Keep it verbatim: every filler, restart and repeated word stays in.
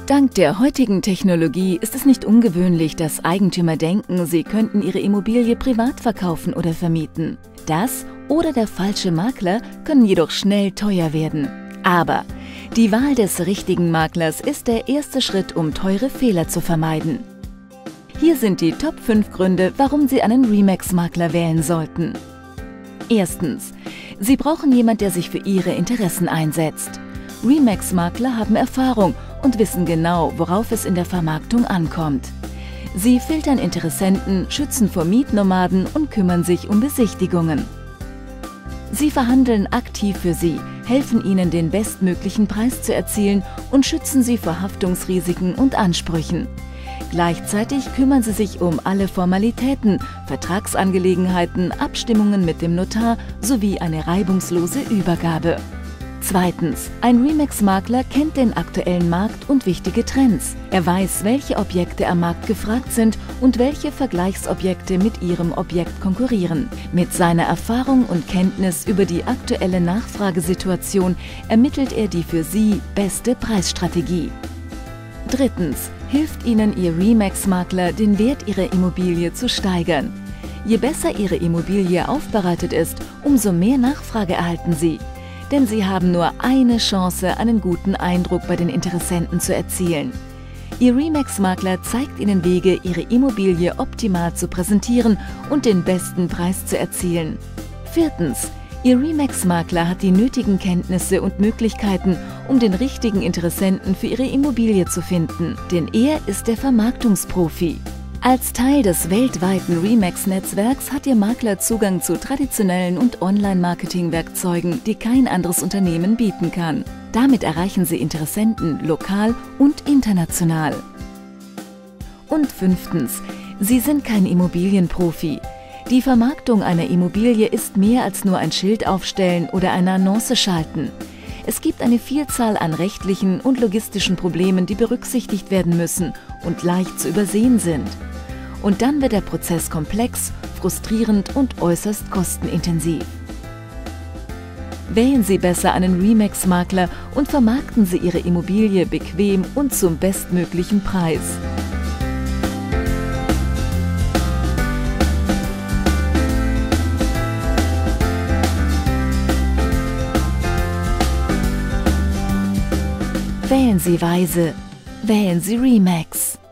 Dank der heutigen Technologie ist es nicht ungewöhnlich, dass Eigentümer denken, sie könnten ihre Immobilie privat verkaufen oder vermieten. Das oder der falsche Makler können jedoch schnell teuer werden. Aber die Wahl des richtigen Maklers ist der erste Schritt, um teure Fehler zu vermeiden. Hier sind die Top fünf Gründe, warum Sie einen RE/MAX-Makler wählen sollten. Erstens. Sie brauchen jemanden, der sich für Ihre Interessen einsetzt. RE/MAX-Makler haben Erfahrung und wissen genau, worauf es in der Vermarktung ankommt. Sie filtern Interessenten, schützen vor Mietnomaden und kümmern sich um Besichtigungen. Sie verhandeln aktiv für Sie, helfen Ihnen, den bestmöglichen Preis zu erzielen und schützen Sie vor Haftungsrisiken und Ansprüchen. Gleichzeitig kümmern Sie sich um alle Formalitäten, Vertragsangelegenheiten, Abstimmungen mit dem Notar sowie eine reibungslose Übergabe. Zweitens. Ein RE/MAX-Makler kennt den aktuellen Markt und wichtige Trends. Er weiß, welche Objekte am Markt gefragt sind und welche Vergleichsobjekte mit ihrem Objekt konkurrieren. Mit seiner Erfahrung und Kenntnis über die aktuelle Nachfragesituation ermittelt er die für Sie beste Preisstrategie. Drittens. Hilft Ihnen Ihr RE/MAX-Makler, den Wert Ihrer Immobilie zu steigern. Je besser Ihre Immobilie aufbereitet ist, umso mehr Nachfrage erhalten Sie. Denn Sie haben nur eine Chance, einen guten Eindruck bei den Interessenten zu erzielen. Ihr RE/MAX-Makler zeigt Ihnen Wege, Ihre Immobilie optimal zu präsentieren und den besten Preis zu erzielen. Viertens. Ihr RE/MAX-Makler hat die nötigen Kenntnisse und Möglichkeiten, um den richtigen Interessenten für Ihre Immobilie zu finden, denn er ist der Vermarktungsprofi. Als Teil des weltweiten RE/MAX-Netzwerks hat Ihr Makler Zugang zu traditionellen und Online-Marketing-Werkzeugen, die kein anderes Unternehmen bieten kann. Damit erreichen Sie Interessenten lokal und international. Und fünftens. Sie sind kein Immobilienprofi. Die Vermarktung einer Immobilie ist mehr als nur ein Schild aufstellen oder eine Annonce schalten. Es gibt eine Vielzahl an rechtlichen und logistischen Problemen, die berücksichtigt werden müssen und leicht zu übersehen sind. Und dann wird der Prozess komplex, frustrierend und äußerst kostenintensiv. Wählen Sie besser einen RE/MAX-Makler und vermarkten Sie Ihre Immobilie bequem und zum bestmöglichen Preis. Wählen Sie weise, wählen Sie RE/MAX.